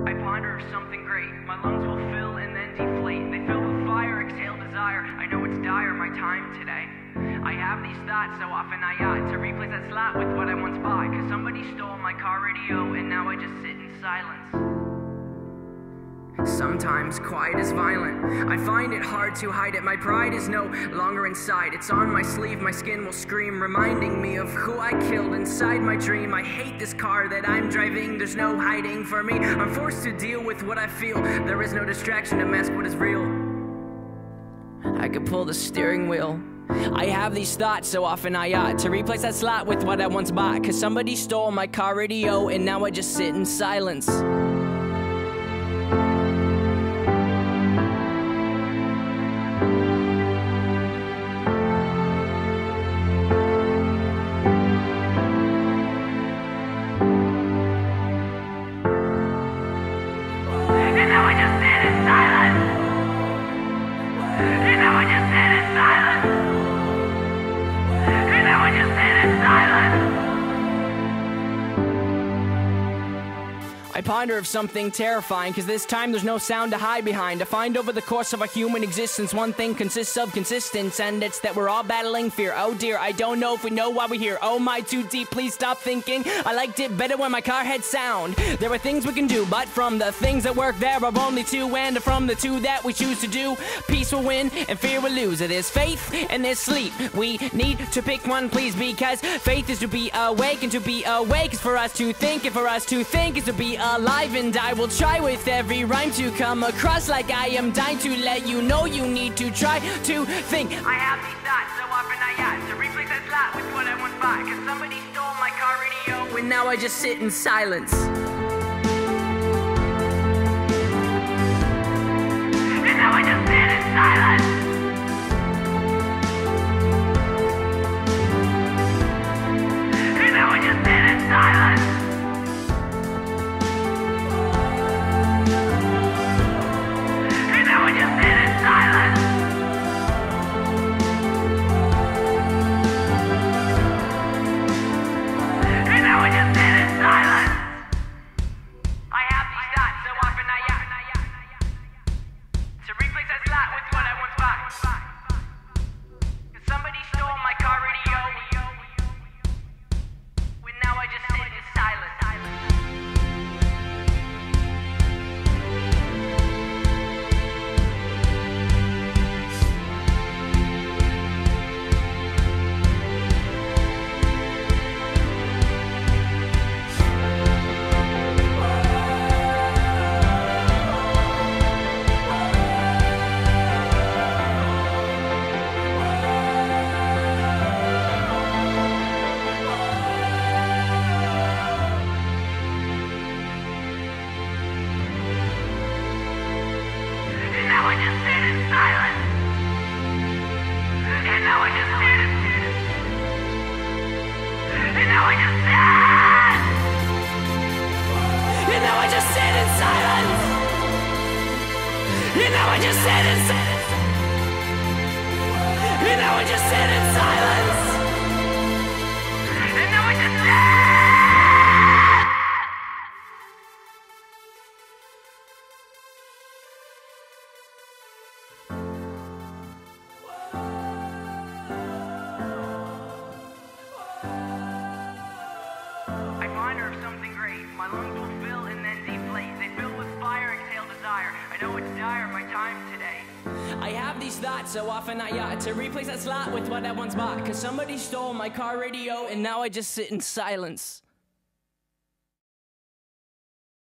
I ponder of something great. My lungs will fill and then deflate. They fill with fire, exhale desire. I know it's dire, my time today. I have these thoughts so often I ought to replace that slot with what I once bought. Cause somebody stole my car radio and now I just sit in silence. Sometimes quiet is violent. I find it hard to hide it. My pride is no longer inside. It's on my sleeve, my skin will scream, reminding me of who I killed inside my dream. I hate this car that I'm driving. There's no hiding for me. I'm forced to deal with what I feel. There is no distraction to mask what is real. I could pull the steering wheel. I have these thoughts so often I ought to replace that slot with what I once bought. Cause somebody stole my car radio and now I just sit in silence. I ponder of something terrifying, cause this time there's no sound to hide behind. I find over the course of our human existence, one thing consists of consistence, and it's that we're all battling fear. Oh dear, I don't know if we know why we're here. Oh my, too deep, please stop thinking. I liked it better when my car had sound. There are things we can do, but from the things that work there are only two, and from the two that we choose to do, peace will win and fear will lose. There's faith and there's sleep. We need to pick one, please, because faith is to be awake, and to be awake is for us to think, and for us to think is to be alive. And I will try with every rhyme to come across like I am dying to let you know you need to try to think. I have these thoughts so often I ought to replace that slot with what I once bought. Cause somebody stole my car radio and now I just sit in silence. And now I just sit in silence. And now I just sit in silence. My lungs will fill and then deflate. They fill with fire, exhale desire. I know it's dire, my time today. I have these thoughts so often I ought to replace that slot with what I once bought. Cause somebody stole my car radio and now I just sit in silence.